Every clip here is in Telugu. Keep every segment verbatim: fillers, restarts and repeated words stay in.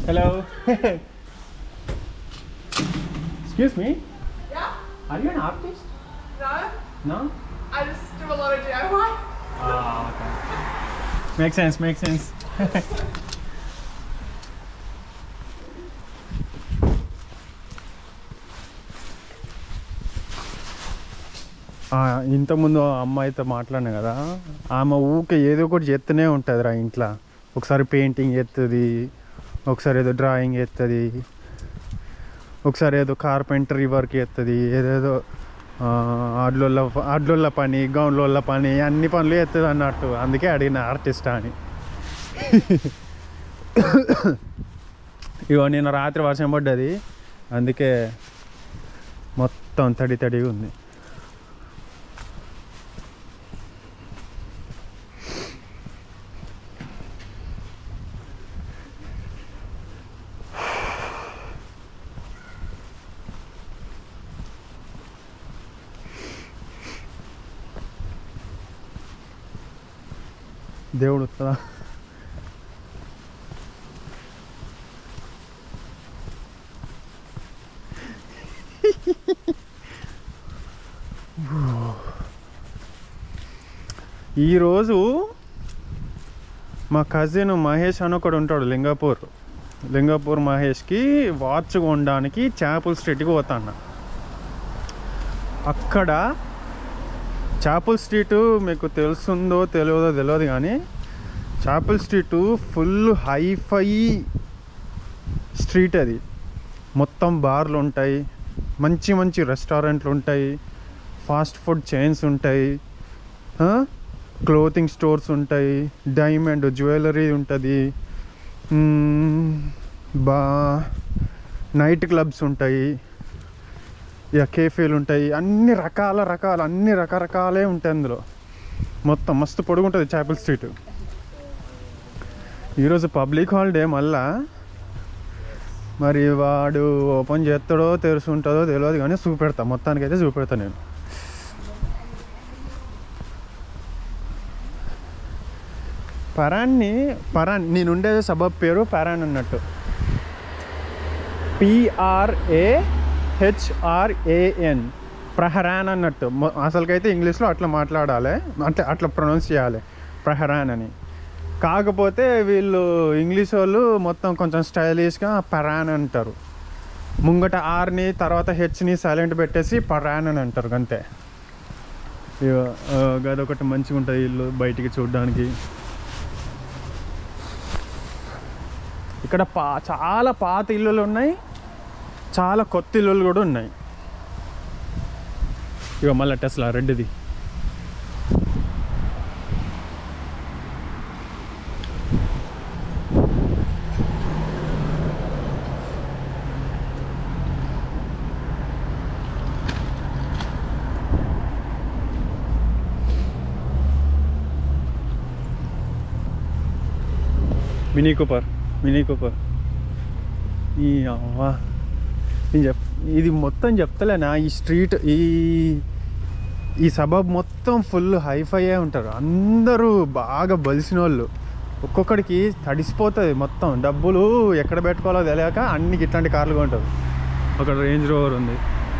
Hello. Excuse me. Yeah? Are you an artist? No? No? I just do a lot of D I Y. Ah, okay. Makes sense, makes sense. ఇంతకుముందు అమ్మాయితో మాట్లాడినా కదా, ఆమె ఊకే ఏదో ఒకటి చేస్తూనే ఉంటుంది రా ఇంట్లో. ఒకసారి పెయింటింగ్ చేస్తుంది, ఒకసారి ఏదో డ్రాయింగ్ చేస్తుంది, ఒకసారి ఏదో కార్పెంటరీ వర్క్ చేస్తుంది, ఏదేదో ఆడ్లోళ్ళ ఆడ్లోళ్ళ పని, గౌన్లోళ్ళ పని, అన్ని పనులు చేస్తుంది అన్నట్టు. అందుకే అడిగిన ఆర్టిస్టా అని. ఇగో నిన్న రాత్రి వర్షం పడ్డది, అందుకే మొత్తం తడి తడిగా ఉంది. దేవుడు వస్తుందా? ఈరోజు మా కజిన్ మహేష్ అని ఒకడు ఉంటాడు లింగాపూర్. లింగాపూర్ మహేష్కి వాచ్ కొనడానికి చాపుల్ స్ట్రీట్కి పోతాను. అక్కడ చాపుల్ స్ట్రీటు మీకు తెలుస్తుందో తెలియదో తెలియదు కానీ, Chapel Street full hi-fi street. అది మొత్తం బార్లు ఉంటాయి, మంచి మంచి రెస్టారెంట్లు ఉంటాయి, ఫాస్ట్ ఫుడ్ చైన్స్ ఉంటాయి, క్లోతింగ్ స్టోర్స్ ఉంటాయి, డైమండ్ జ్యువెలరీ ఉంటుంది, బా నైట్ క్లబ్స్ ఉంటాయి, ఇక కేఫేలు ఉంటాయి. అన్ని రకాల రకాల అన్ని రకరకాలే ఉంటాయి అందులో. మొత్తం మస్తు పొడుగుంటుంది చాపుల్ స్ట్రీట్. ఈరోజు పబ్లిక్ హాలిడే మళ్ళా. మరి వాడు ఓపెన్ చేస్తాడో తెరిచి ఉంటుందో తెలియదు కానీ చూపెడతా, మొత్తానికైతే చూపెడతా నేను. పరాన్ని పరాన్ నేను ఉండేది సబబ్ పేరు పరాన్ అన్నట్టు. పిఆర్ఏ హెచ్ఆర్ఏఎన్ ప్రహరాన్ అన్నట్టు. అసలుకైతే ఇంగ్లీష్లో అట్లా మాట్లాడాలి, అంటే అట్లా ప్రొనౌన్స్ చేయాలి ప్రహరాన్ అని. కాకపోతే వీళ్ళు ఇంగ్లీష్ వాళ్ళు మొత్తం కొంచెం స్టైలిష్గా పరాన్ అంటారు. ముంగట ఆర్ని తర్వాత హెచ్ని సైలెంట్ పెట్టేసి పరాన్ అని అంటారు అంతే. గదొకటి మంచిగా ఉంటుంది ఇల్లు బయటికి చూడడానికి. ఇక్కడ పా చాలా పాత ఇల్లులు ఉన్నాయి, చాలా కొత్త ఇల్లులు కూడా ఉన్నాయి. ఇక మళ్ళీ టెస్లా రెడ్డిది. మినీ కూపర్ మినీ కూపర్ ఈ అవ్వా నేను చెప్ ఇది మొత్తం చెప్తలేనా. ఈ స్ట్రీట్ ఈ ఈ సబబ్ మొత్తం ఫుల్ హైఫైయే ఉంటారు అందరూ, బాగా బలిసిన వాళ్ళు. ఒక్కొక్కడికి తడిసిపోతుంది మొత్తం. డబ్బులు ఎక్కడ పెట్టుకోవాలో తెలియక అన్నికి ఇట్లాంటి కార్లు కొంటారు. ఒక రేంజ్ రోవర్ ఉంది.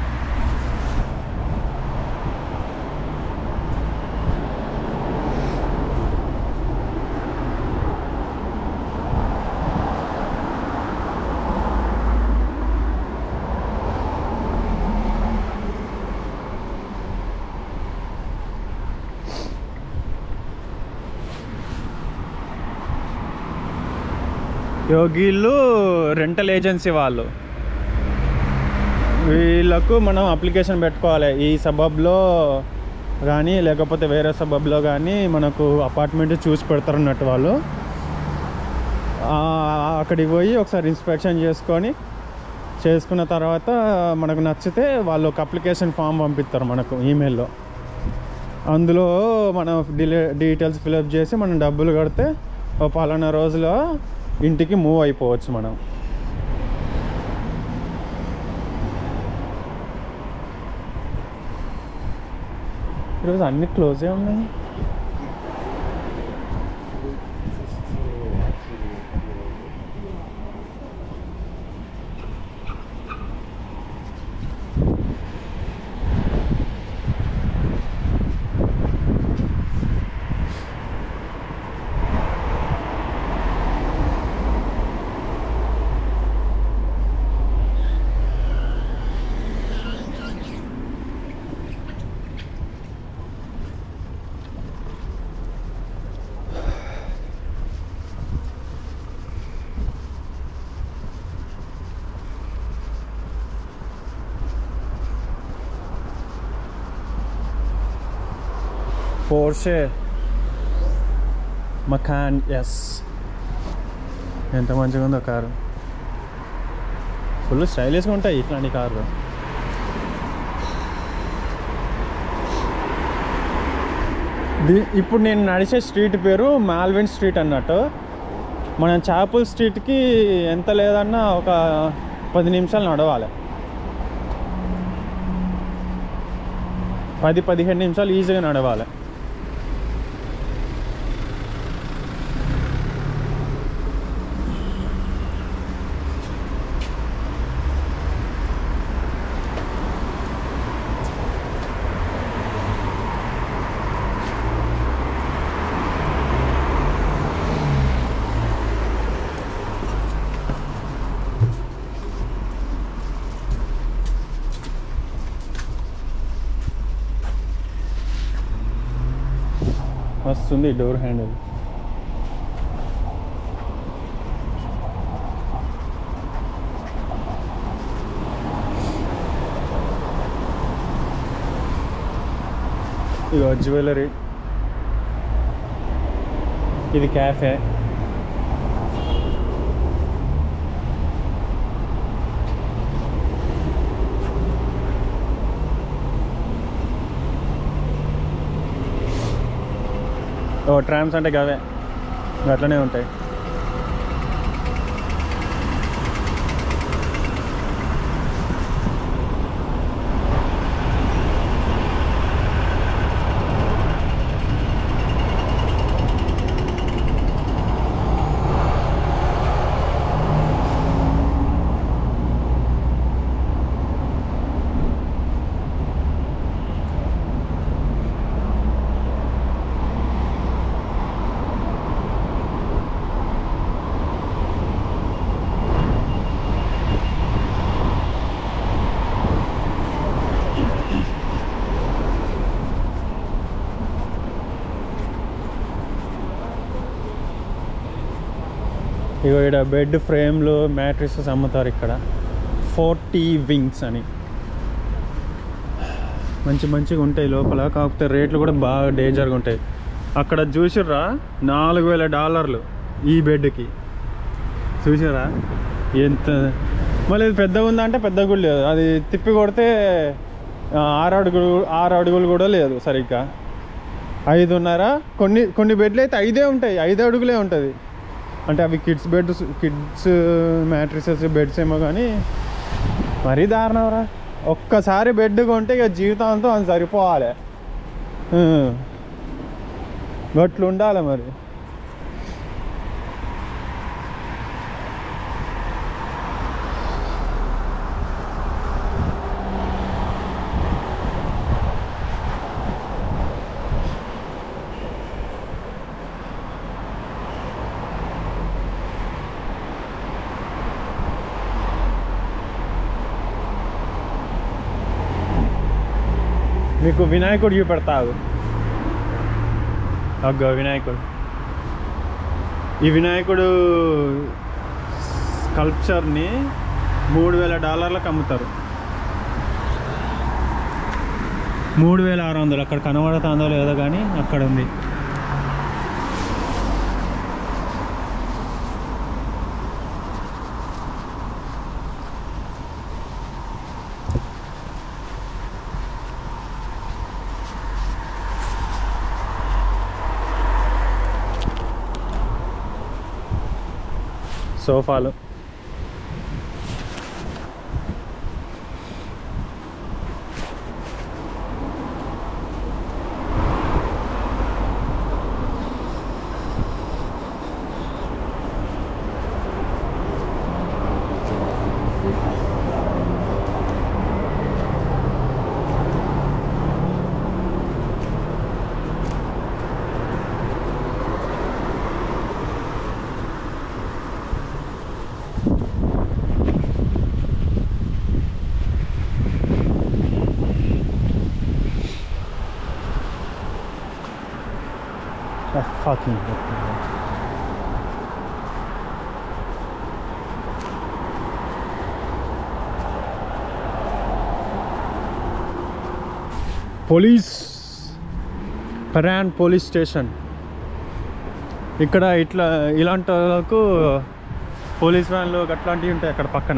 యోగిళ్ళు రెంటల్ ఏజెన్సీ వాళ్ళు. వీళ్ళకు మనం అప్లికేషన్ పెట్టుకోవాలి. ఈ సబబ్లో కానీ లేకపోతే వేరే సబబ్లో కానీ మనకు అపార్ట్మెంట్ చూసి పెడతారు అన్నట్టు వాళ్ళు. అక్కడికి పోయి ఒకసారి ఇన్స్పెక్షన్ చేసుకొని చేసుకున్న తర్వాత మనకు నచ్చితే వాళ్ళు ఒక అప్లికేషన్ ఫామ్ పంపిస్తారు మనకు ఈమెయిల్లో. అందులో మనం డిలే డీటెయిల్స్ ఫిలప్ చేసి మనం డబ్బులు కడితే ఒక పలానా రోజులో ఇంటికి మూవ్ అయిపోవచ్చు మనం. ఈరోజు అన్ని క్లోజే ఉన్నాయి. పోర్షే మకాన్ ఎస్ ఎంత మంచిగా ఉందో కారు. ఫుల్ స్టైలిష్గా ఉంటాయి ఇట్లాంటి కార్లు. ది ఇప్పుడు నేను నడిచే స్ట్రీట్ పేరు మాల్విన్ స్ట్రీట్ అన్నట్టు. మనం చాపుల్ స్ట్రీట్కి ఎంత లేదన్నా ఒక పది నిమిషాలు నడవాలి. పది పదిహేను నిమిషాలు ఈజీగా నడవాలి. వస్తుంది డోర్ హ్యాండిల్. ఇగో జ్యువెలరీ, ఇది క్యాఫే. ఓ ట్రామ్స్ అంటే గవే అట్లనే ఉంటాయి. ఇగో ఇక్కడ బెడ్ ఫ్రేమ్లు, మ్యాట్రిసెస్ అమ్ముతారు ఇక్కడ. ఫోర్టీ వింగ్స్ అని మంచి మంచిగా ఉంటాయి లోపల. కాకపోతే రేట్లు కూడా బాగా డేంజర్గా ఉంటాయి. అక్కడ చూసిర్రా నాలుగు వేల డాలర్లు ఈ బెడ్కి. చూసిర్రా ఎంత. మళ్ళీ ఇది పెద్దగా ఉందంటే పెద్దగా కూడా లేదు. అది తిప్పి కొడితే ఆరు అడుగులు ఆరు అడుగులు కూడా లేదు సరిగ్గా. ఐదున్నర. కొన్ని కొన్ని బెడ్లు అయితే ఐదే ఉంటాయి, ఐదు అడుగులే ఉంటుంది. అంటే అవి kids beds, kids mattresses beds ఏమో కానీ మరీ దారుణంరా. ఒక్కసారి బెడ్ కొంటే ఇక జీవితాంతం అది సరిపోవాలి. గట్లు ఉండాలి మరి. మీకు వినాయకుడు చూపెడతావు. అగ్గో వినాయకుడు. ఈ వినాయకుడు స్కల్ప్చర్ని మూడు వేల డాలర్లకు అమ్ముతారు. మూడు వేల ఆరు వందలు. అక్కడ కనబడుతుందో లేదో కానీ అక్కడ ఉంది. సోఫాలు, fucking police. Prahran police station. ఇక్కడ ఇట్లా ఇలాంటి వాళ్ళకు పోలీస్ వ్యాన్లు అట్లాంటివి ఉంటాయి అక్కడ పక్కన.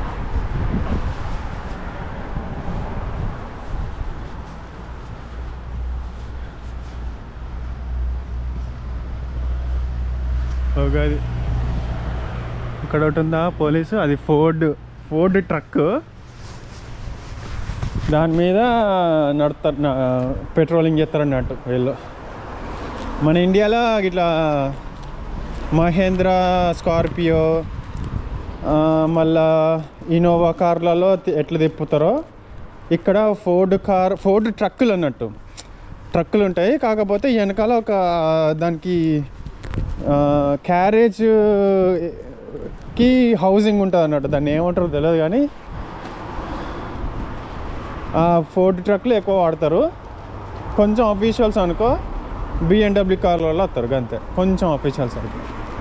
అది ఇక్కడ ఒకటి ఉందా పోలీసు, అది ఫోర్డ్ ఫోర్డ్ ట్రక్, దాని మీద నడుస్తారు, పెట్రోలింగ్ చేస్తారు అన్నట్టు వీళ్ళు. మన ఇండియాలో ఇట్లా మహేంద్ర, స్కార్పియో, మళ్ళా ఇన్నోవా కార్లలో ఎట్లా తిప్పుతారో ఇక్కడ ఫోర్డ్ కార్, ఫోర్డ్ ట్రక్కులు అన్నట్టు ట్రక్కులు ఉంటాయి. కాకపోతే వెనకాల ఒక దానికి క్యారేజ్కి హౌసింగ్ ఉంటుంది అన్నట్టు, దాన్ని ఏమంటారో తెలియదు కానీ ఫోర్డ్ ట్రక్లు ఎక్కువ వాడతారు. కొంచెం అఫీషియల్స్ అనుకో బిఎండబ్ల్యూ కార్లలో వస్తారు అంతే, కొంచెం అఫీషియల్స్ అనుకో.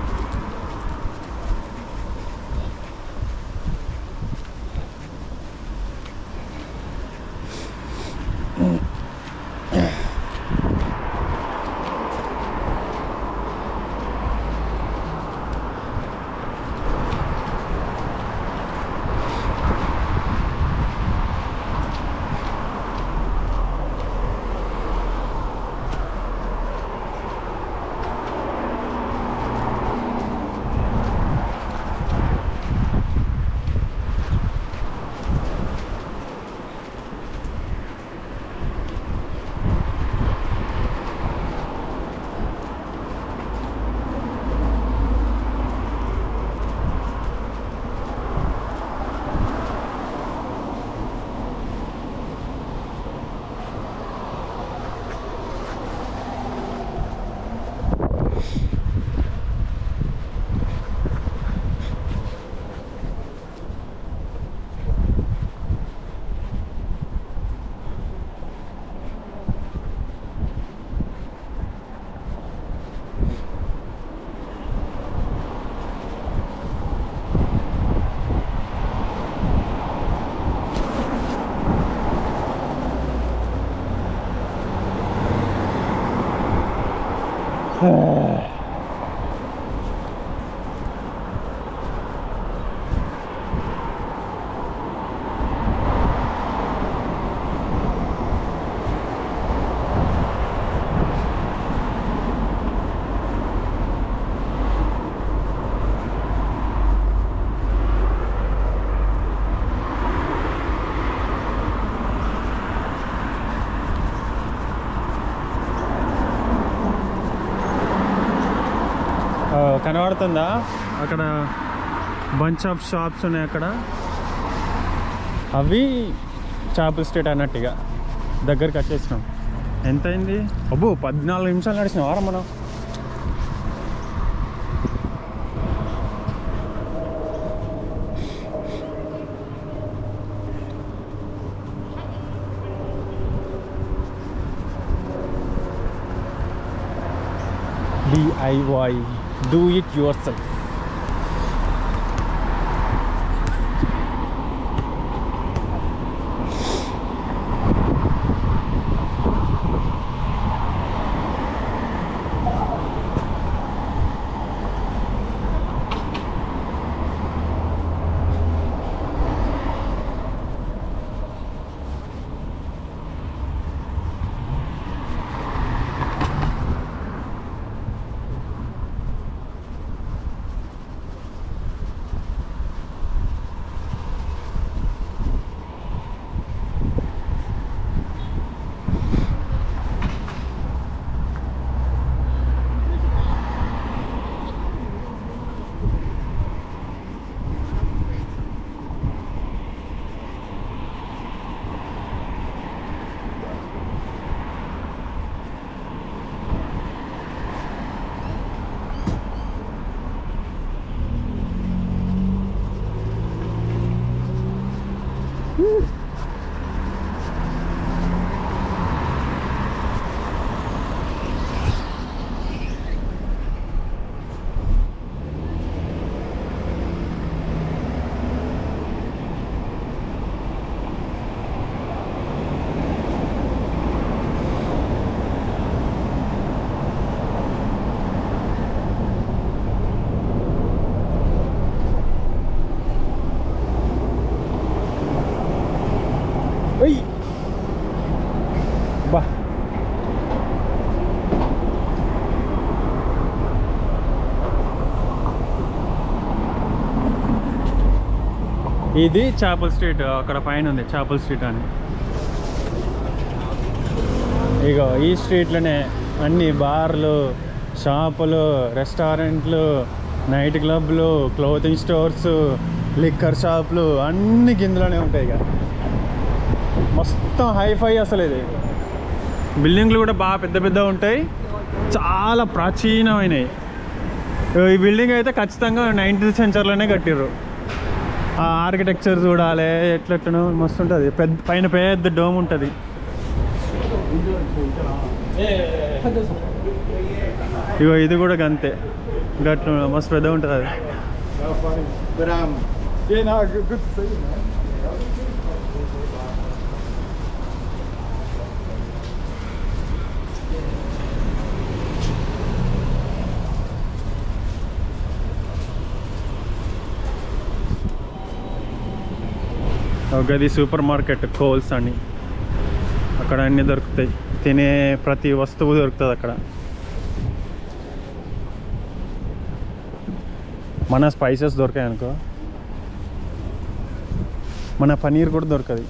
కనబడుతుందా అక్కడ బంచ్ ఆఫ్ షాప్స్ ఉన్నాయి అక్కడ, అవి చేపల స్ట్రీట్ అన్నట్టుగా దగ్గరికి వచ్చేసినాం. ఎంత అయింది అబ్బో, పద్నాలుగు నిమిషాలు నడిచినాం వారా మనం. DIY, do it yourself. ఏయ్ బా ఇది చేపల స్ట్రీట్, అక్కడ పైన ఉంది చేపల స్ట్రీట్ అని. ఇక ఈ స్ట్రీట్లోనే అన్ని బార్లు, షాపులు, రెస్టారెంట్లు, నైట్ క్లబ్లు, క్లోతింగ్ స్టోర్స్, లిక్కర్ షాపులు అన్ని గిందులోనే ఉంటాయి. ఇక మొత్తం హైఫై అసలు. ఇది బిల్డింగ్లు కూడా బాగా పెద్ద పెద్ద ఉంటాయి, చాలా ప్రాచీనమైనవి. ఈ బిల్డింగ్ అయితే ఖచ్చితంగా నైన్టీన్త్ సెంచరీలోనే కట్టిర్రు. ఆ ఆర్కిటెక్చర్ చూడాలి ఎట్లెట్లనో మస్తు ఉంటుంది. పెద్ద పైన పెద్ద డోమ్ ఉంటుంది. ఇగో ఇది కూడా గంతే, గట్ల మస్తు పెద్ద ఉంటుంది అది. గది సూపర్ మార్కెట్ కోల్స్ అని, అక్కడ అన్నీ దొరుకుతాయి. తినే ప్రతి వస్తువు దొరుకుతుంది అక్కడ. మన స్పైసెస్ దొరికాయి అనుకో, మన పనీర్ కూడా దొరకదు.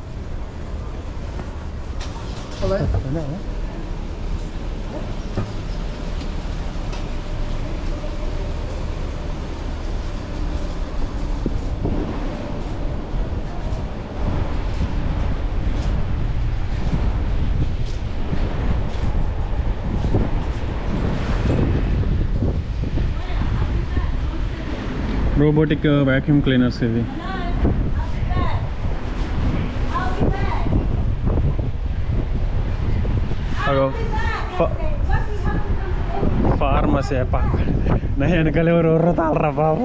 రోబోటిక్ వ్యాక్యూమ్ క్లీనర్స్ ఇవి. అగో ఫార్మసీ నా వెనకాల ఎవరు ఎవరు తాళరా బాబు.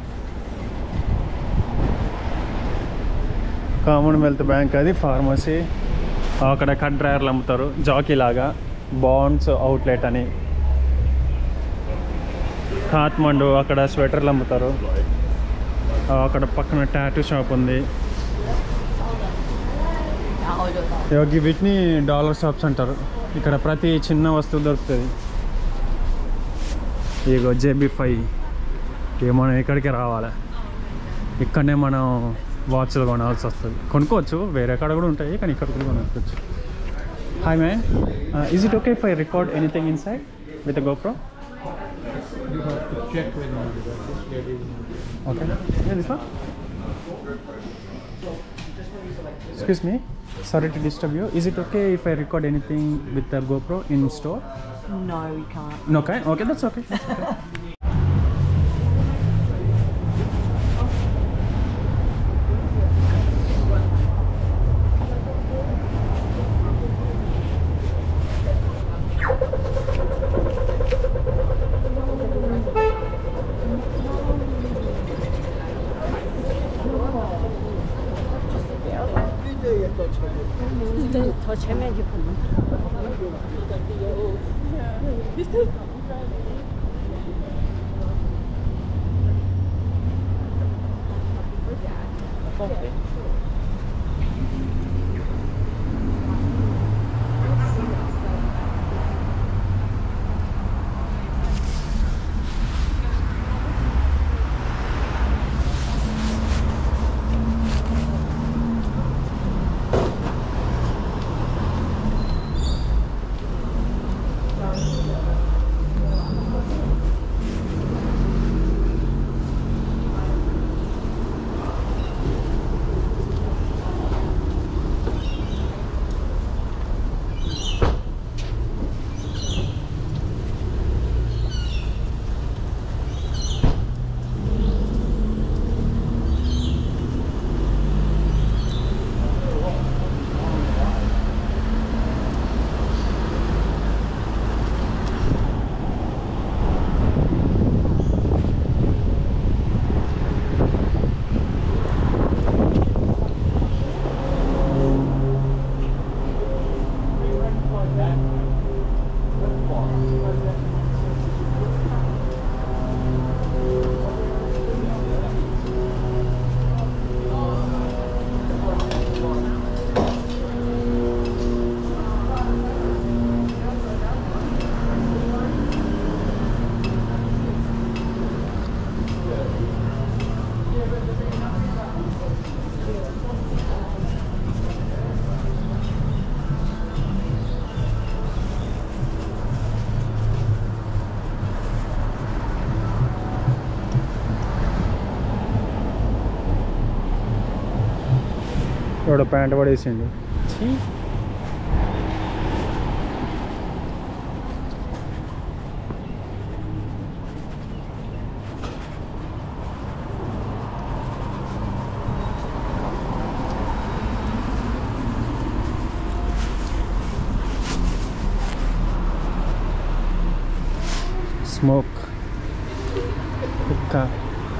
కామన్వెల్త్ బ్యాంక్ అది ఫార్మసీ. అక్కడ కట్ డ్రైవర్లు అమ్ముతారు జాకీ లాగా. బాండ్స్ అవుట్లెట్ అని. కాత్మండు అక్కడ స్వెటర్లు అమ్ముతారు. అక్కడ పక్కన టాటూ షాప్ ఉంది. వీటిని డాలర్ షాప్స్ అంటారు. ఇక్కడ ప్రతి చిన్న వస్తువు దొరుకుతుంది. ఇగో జేబీ ఫైవ్. ఇక మనం ఇక్కడికే రావాలి. ఇక్కడనే మనం వాచ్లు కొనాల్సి వస్తుంది. కొనుక్కోవచ్చు, వేరే కాడ కూడా ఉంటాయి, కానీ ఇక్కడ కూడా కొనుక్కోవచ్చు. Hi man, is it okay if I record anything inside with GoPro? You have to check with them. Okay. Yeah, this one. Excuse me. Sorry to disturb you. Is it okay if I record anything with the GoPro in store? No, you can't. No, okay. Okay, that's okay. That's okay. 더 체면이 붙는. ఎవడో ప్యాంట్ పడేసిండు. Smoke. Hookah.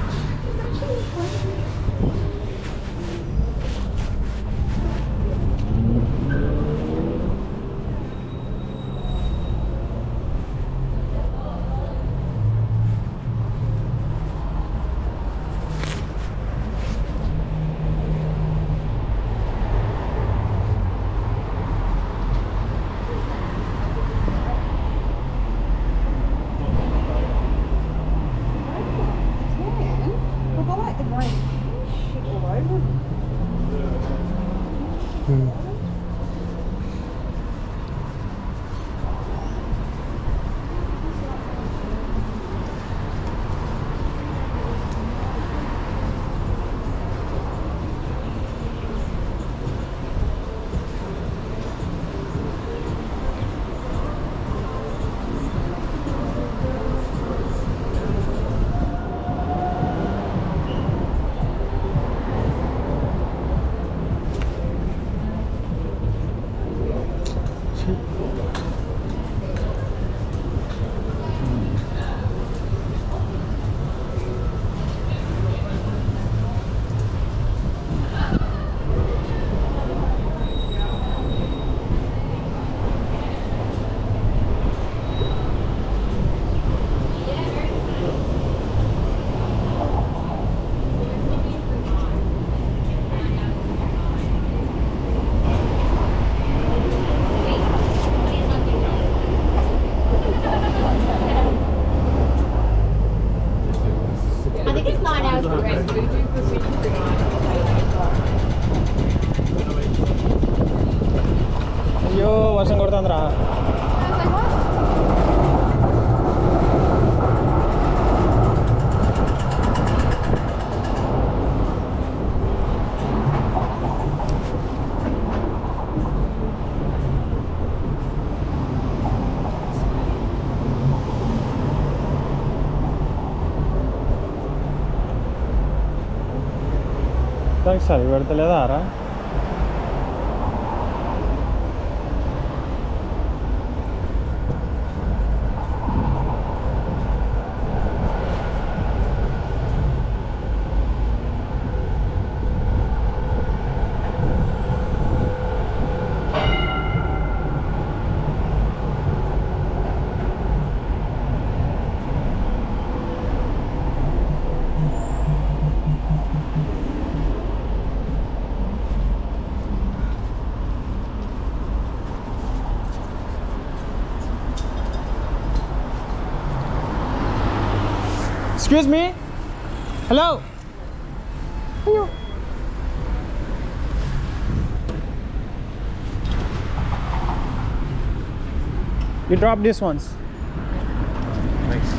అయ్యో వర్షం కొడుతుందిరా. దానికి చలి పెడతలేదా రా? Excuse me? Hello? Hello. You drop these ones. Nice.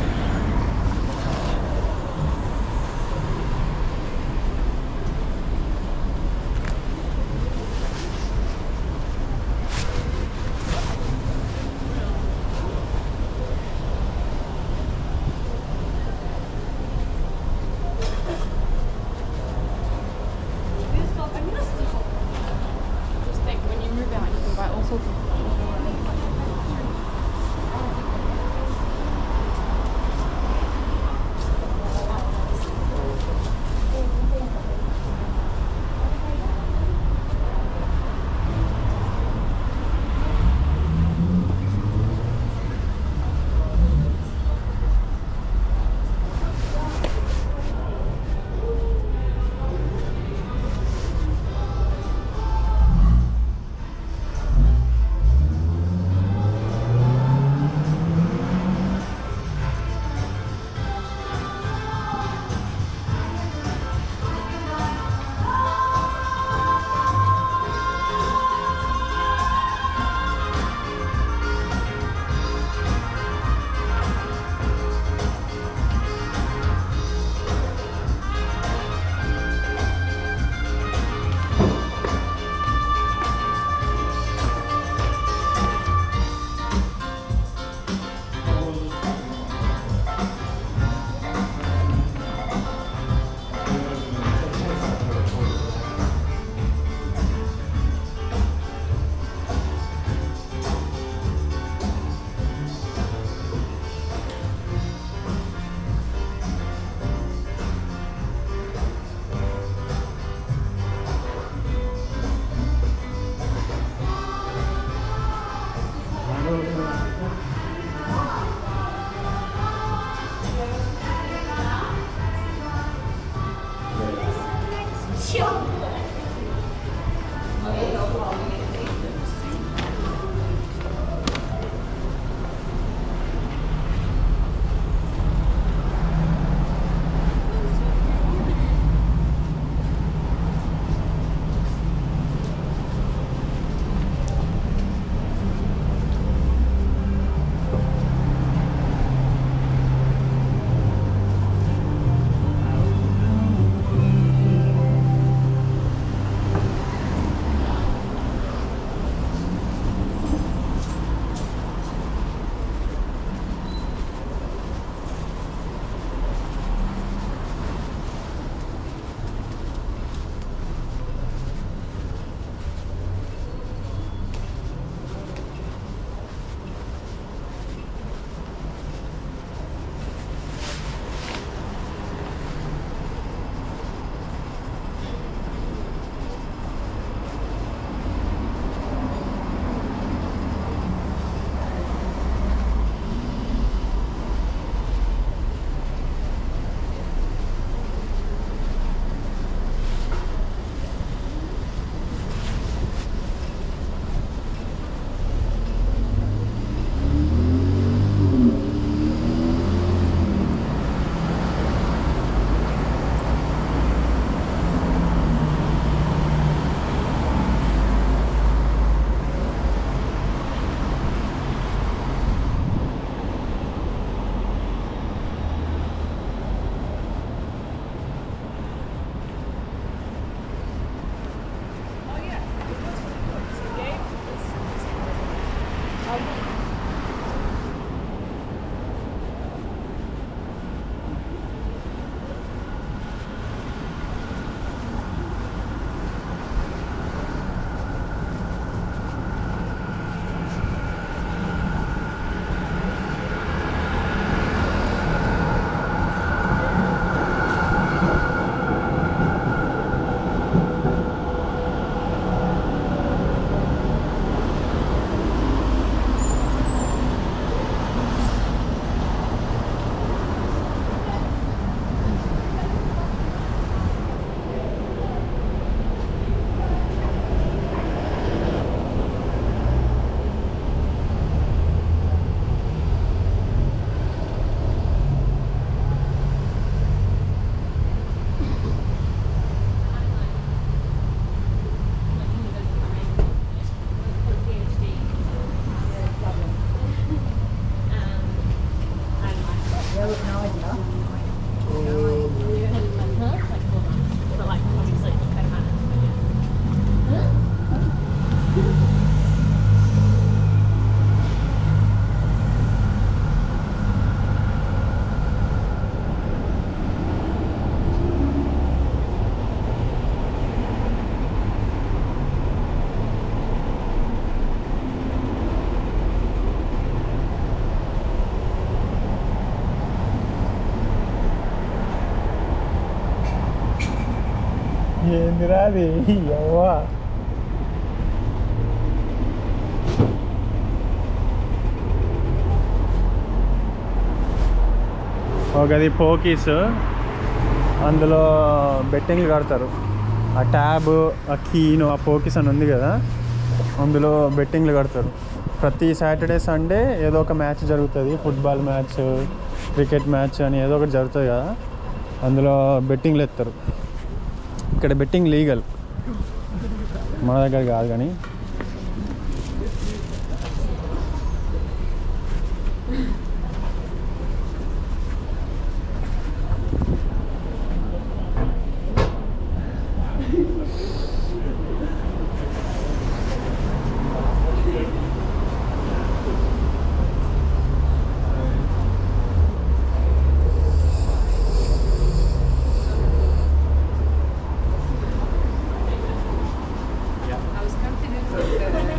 ఏందిరా అది అవ్వా ఒకది పోకీస్ అందులో బెట్టింగ్లు కడతారు ఆ ట్యాబ్ ఆ కీను ఆ పోకీస్ అని ఉంది కదా అందులో బెట్టింగ్లు కడతారు ప్రతి సాటర్డే సండే ఏదో ఒక మ్యాచ్ జరుగుతుంది ఫుట్బాల్ మ్యాచ్ క్రికెట్ మ్యాచ్ అని ఏదో ఒకటి జరుగుతుంది కదా అందులో బెట్టింగ్లు ఎత్తారు ఇక్కడ బెట్టింగ్ లీగల్ మన దగ్గర కాదు కానీ I was confident of the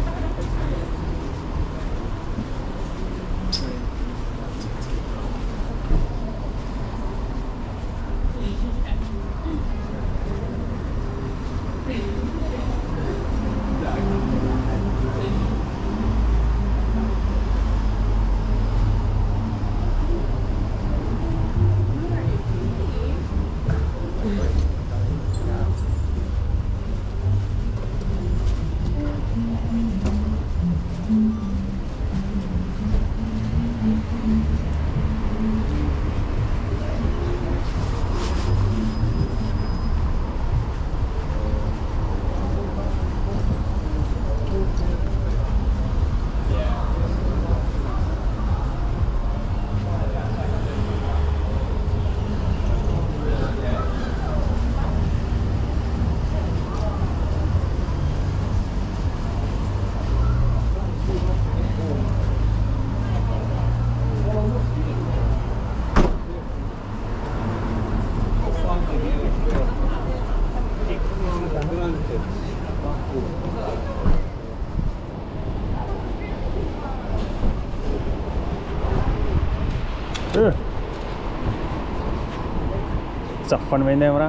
చప్పని పోయిందేమరా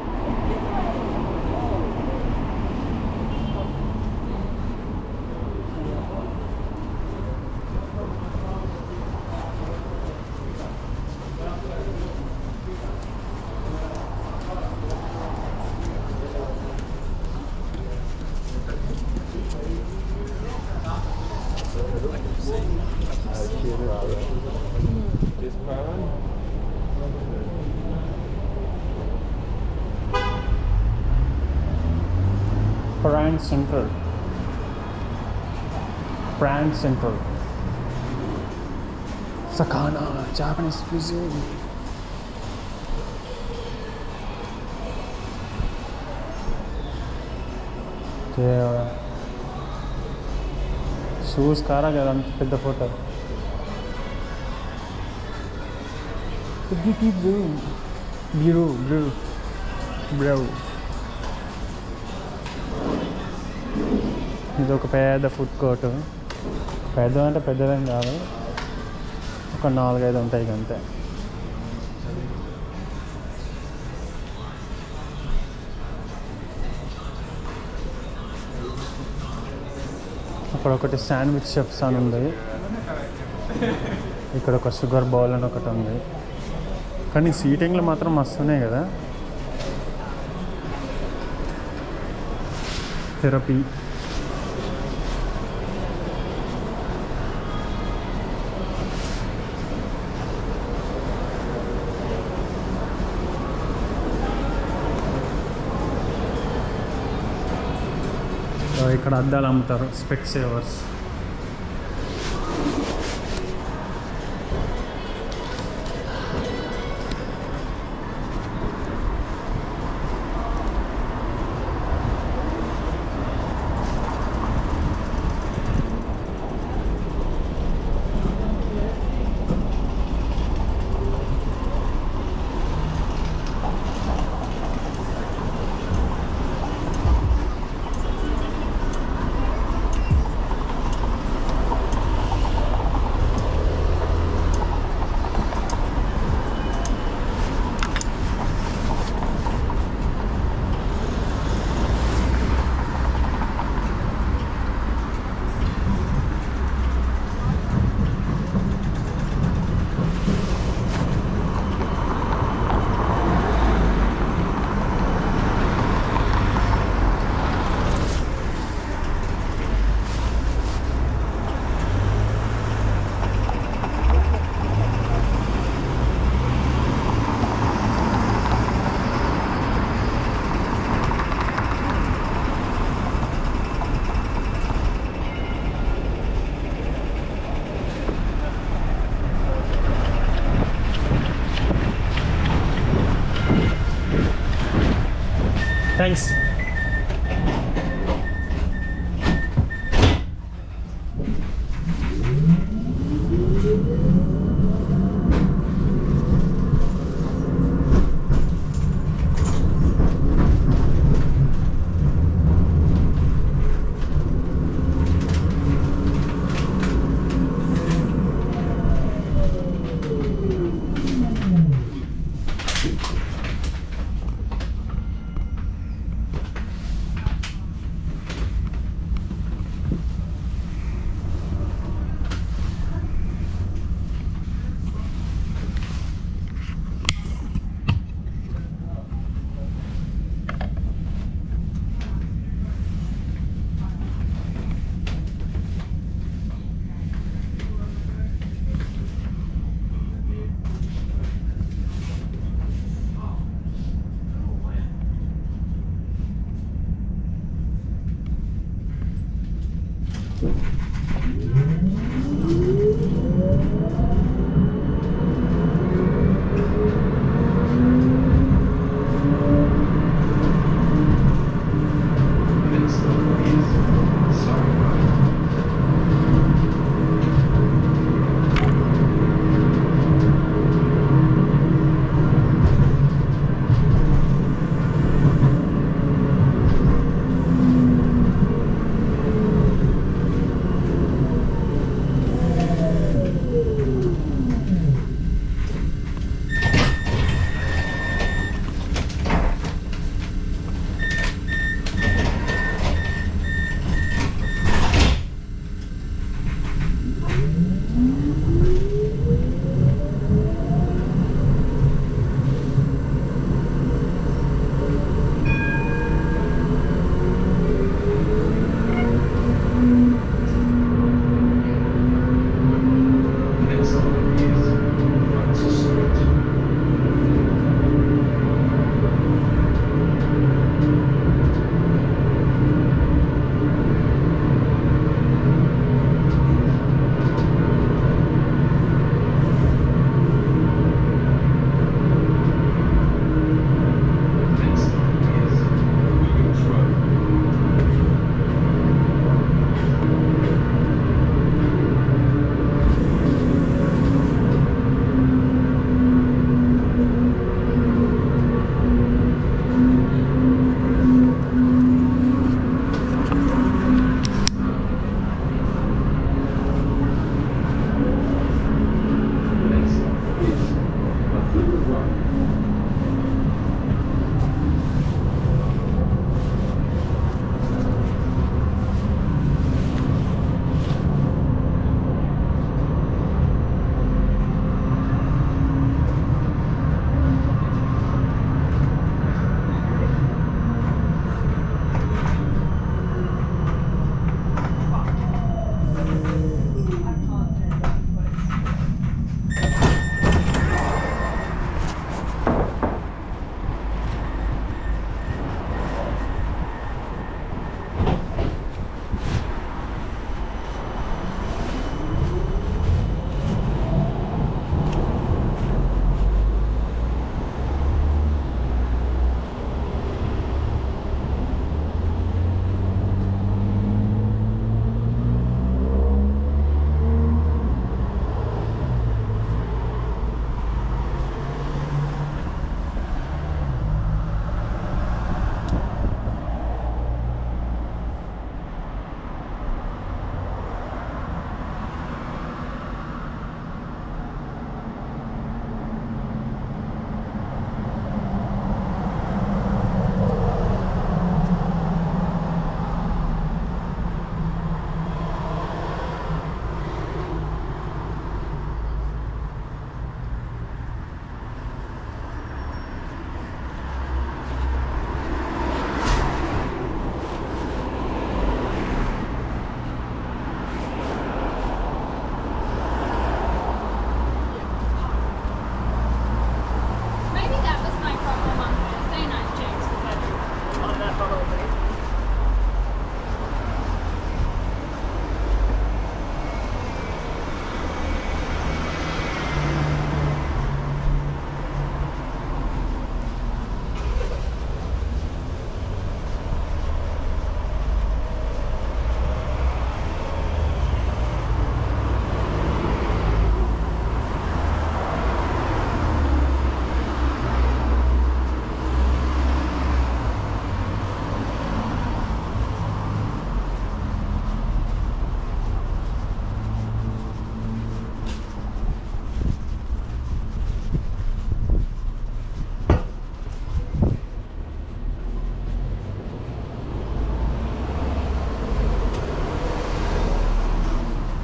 Brand Central. Brand Central. Sakana, Japanese cuisine. Yeah. Shoes kara kada పెద్ద photo. Blue, blue, blue, blue. ఇది ఒక పెద్ద ఫుడ్ కోర్టు పెద్ద అంటే పెద్దదేం కాదు ఒక నాలుగైదు ఉంటాయి అంతే అక్కడ ఒకటి శాండ్విచ్ షెఫ్స్ అని ఉంది ఇక్కడ ఒక షుగర్ బౌల్ అని ఒకటి ఉంది కానీ సీటింగ్లు మాత్రం మస్తున్నాయి కదా థెరపీ ఇక్కడ అద్దాలు అమ్ముతారు స్పెక్ సేవర్స్ థ్యాంక్స్.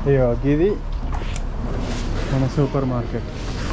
ఇగో ఇది మన supermarket.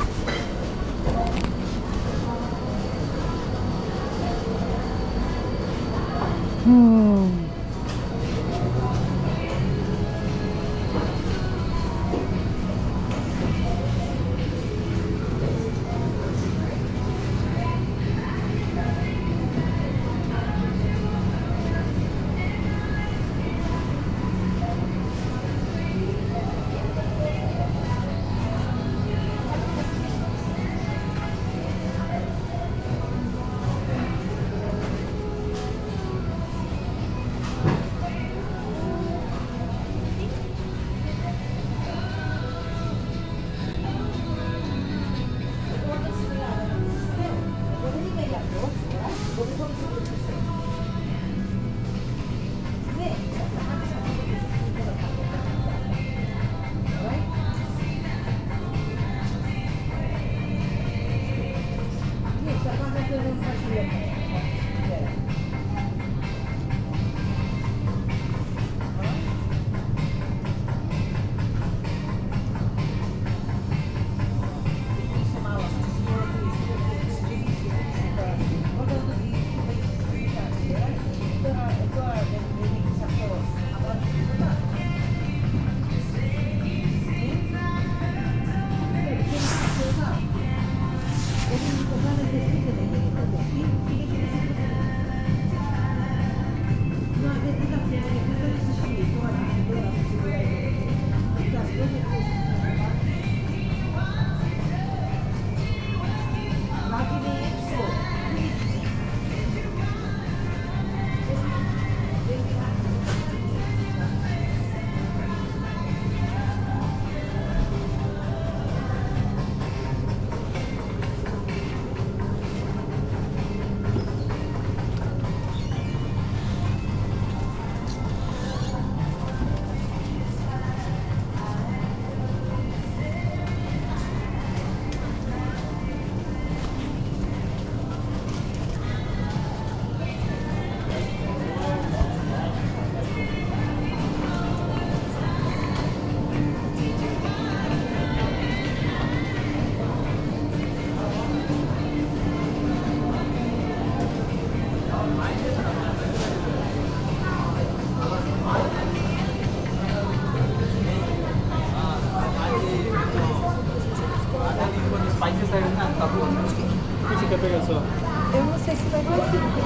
Eu não sei se vai conseguir.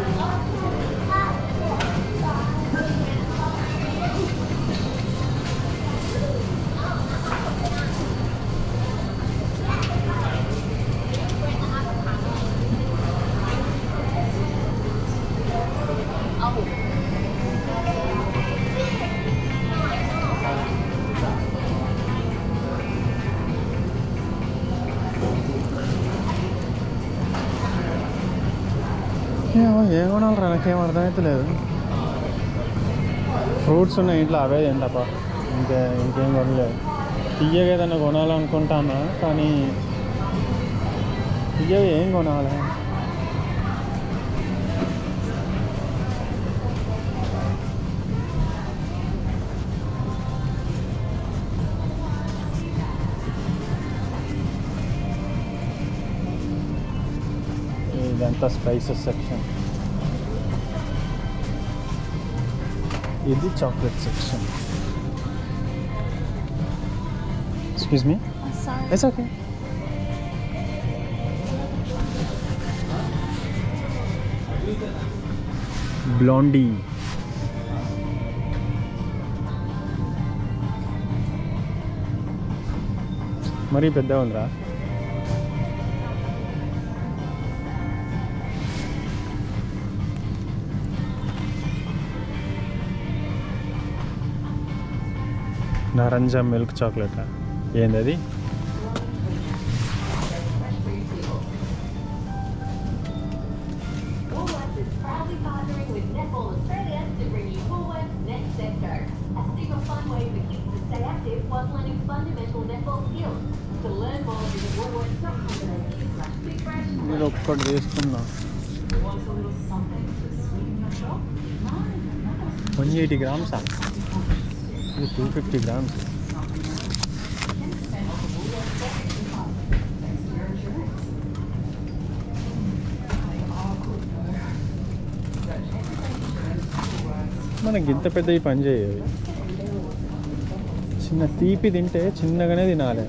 ఏం కొనాలరా, నాకేం అర్థమవుతలేదు. ఫ్రూట్స్ ఉన్నాయి ఇంట్లో, అవే ఏంటప్ప, ఇంకే ఇంకేం కొనలేదు. తీయగా ఏదైనా కొనాలనుకుంటానా, కానీ తీయగా ఏం కొనాలి? ఇదంతా స్పైసెస్ సెక్షన్, ఇది chocolate section. Excuse me, it's okay. బ్లాండీ, మరీ పెద్ద ఉందిరా. నారంజా మిల్క్ చాక్లెట్ ఏంది? మీరు ఒక్కటి తీసుకున్నా వన్ ఎయిటీ గ్రామ్సా? ఇది టూ ఫిఫ్టీ గ్రామ్స్. మనకి ఇంత పెద్ద ఈ పని చేయవి. చిన్న తీపి తింటే చిన్నగానే తినాలి.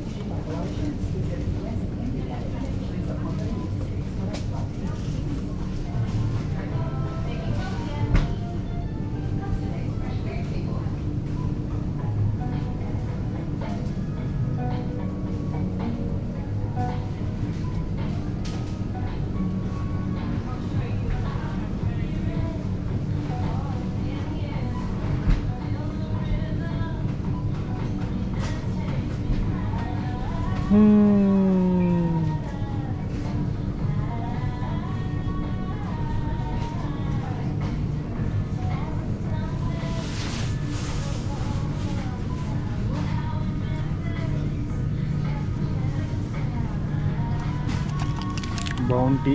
బౌంటీ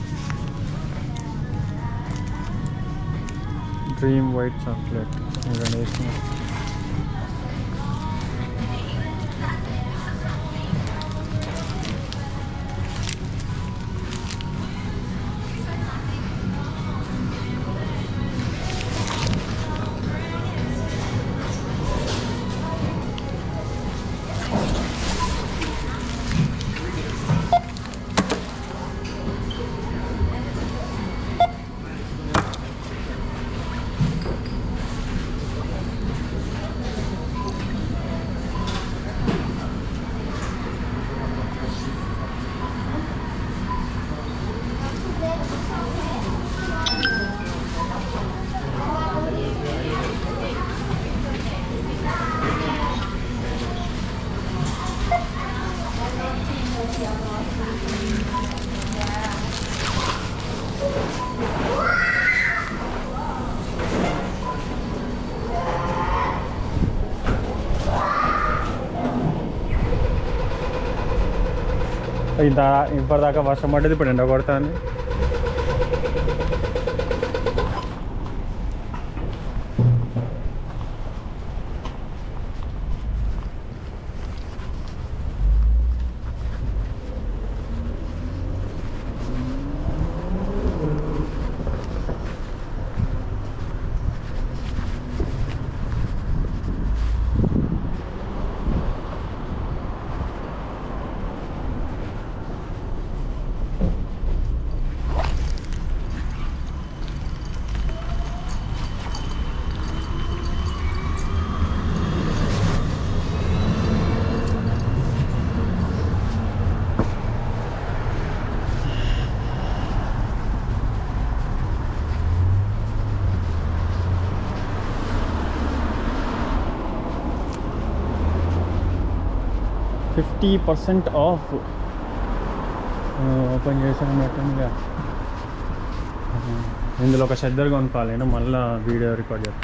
డ్రీమ్ వైట్ చాక్లెట్ వేసిన ఇంత ఇప్పటిదాకా వర్షం పడ్డది, ఇప్పుడు ఎండ కొడతాను. ఫిఫ్టీ పర్సెంట్ ఆఫ్ ఓపెన్ చేసాను మొత్తంగా. ఇందులో ఒక షెద్దర్ కొనుక్కోవాలి, నేను మళ్ళీ వీడియో రికార్డ్ చేస్తాను.